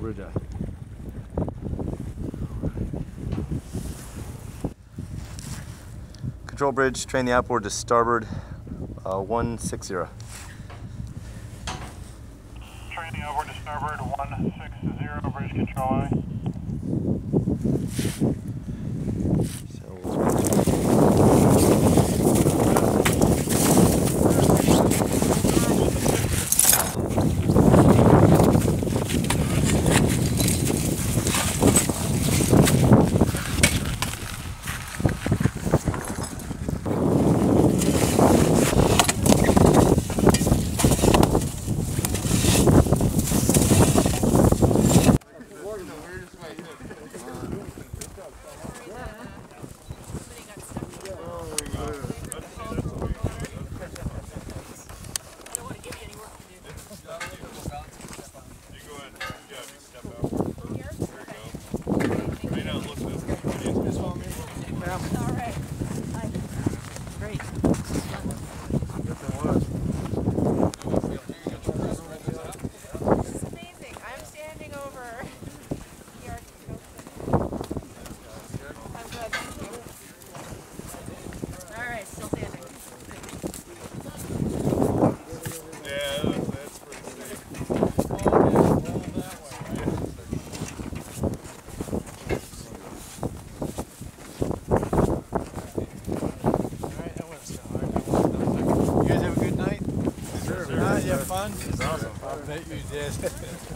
bridge eye. Control bridge, train the outboard to starboard, 160. Train the outboard to starboard, 160, bridge control eye. You have fun? It's awesome. I bet you did.